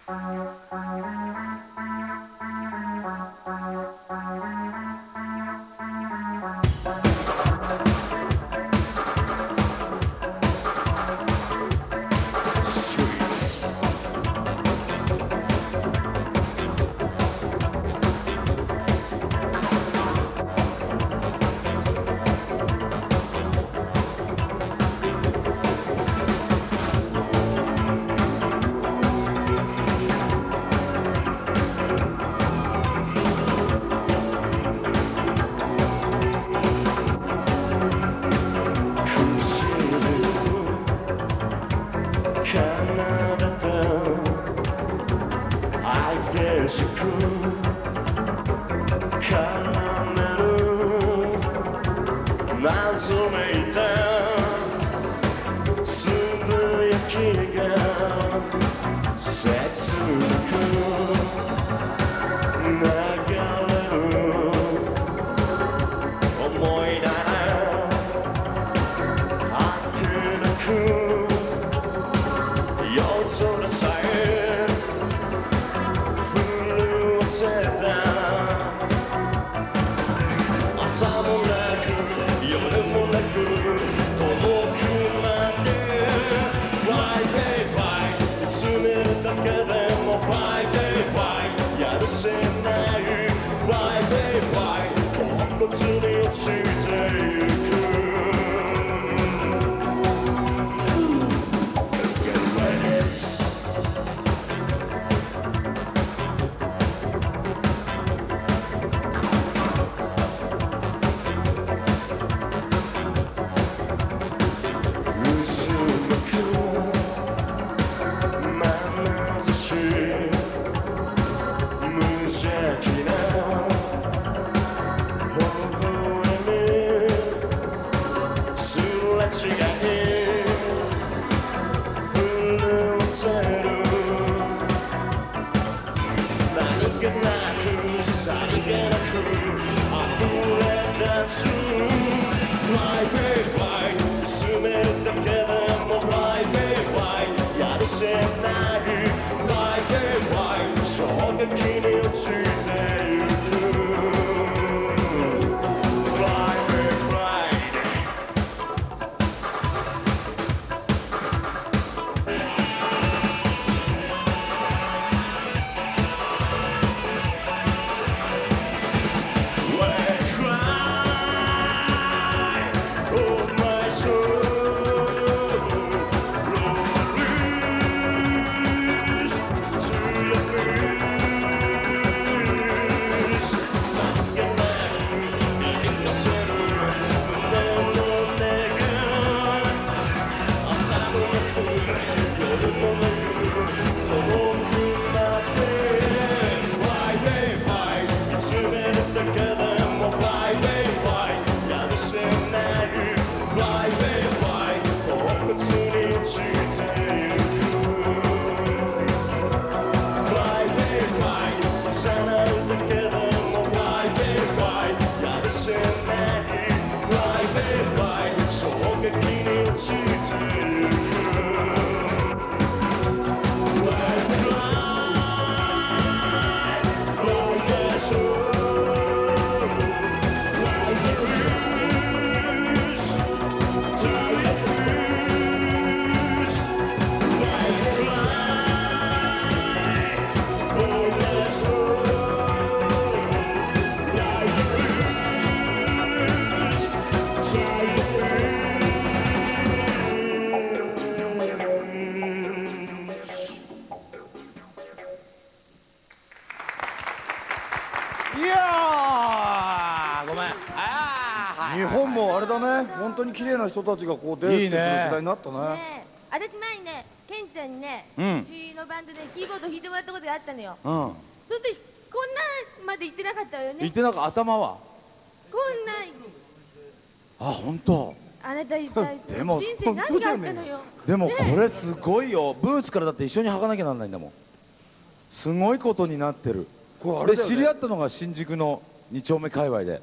本当に綺麗な人たちがこう出てくる時代になったね。 私前にね、ケンちゃんにね、うちのバンドでキーボード弾いてもらったことがあったのよ。その時こんなまで言ってなかったわよね。 言ってなかった。頭はこんな。 あ、本当。 あなた一体でも人生何があったのよ。 でもこれすごいよ。ブーツからだって一緒に履かなきゃなんないんだもん。すごいことになってる。で知り合ったのが新宿の2丁目界隈で。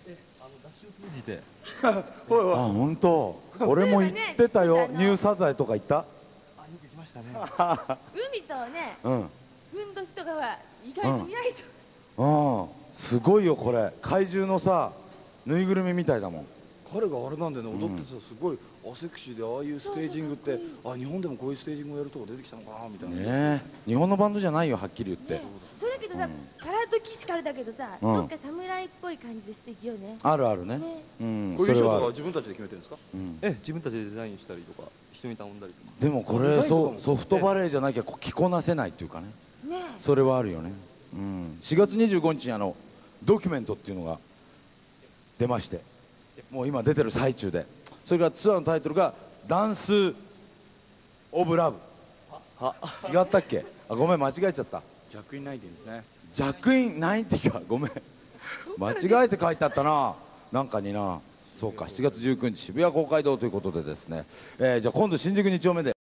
あ、本当。俺も行ってたよ。ニューサザエとか行った？ 海とね、 ふんどしとかは意外と見ないと。 うん、すごいよこれ。怪獣のさぬいぐるみみたいだもん。 彼があれなんでね、踊ってさ、すごいセクシーで、ああいうステージングって、あ、日本でもこういうステージングをやるとこ出てきたのかなみたいな。 ねえ、日本のバンドじゃないよ、はっきり言って。 それだけどさ、カラーと騎士からだけどさ、どっか侍っぽい感じで素敵よね。 あるあるね。 うん、こういう衣装は自分たちで決めてるんですか？ 自分たちでデザインしたりとか、人に頼んだりとか。 でもこれソフトバレーじゃなきゃ着こなせないっていうかね。それはあるよね。4月25日にドキュメントっていうのが出まして、もう今出てる最中で、それからツアーのタイトルがダンスオブラブ。違ったっけ？あ、ごめん間違えちゃった。 ジャックインナインティですね。 ジャックインナインティか、ごめん間違えて書いてあったな、なんかにな。そうか、7月19日渋谷公会堂ということでですね、じゃあ今度新宿2丁目で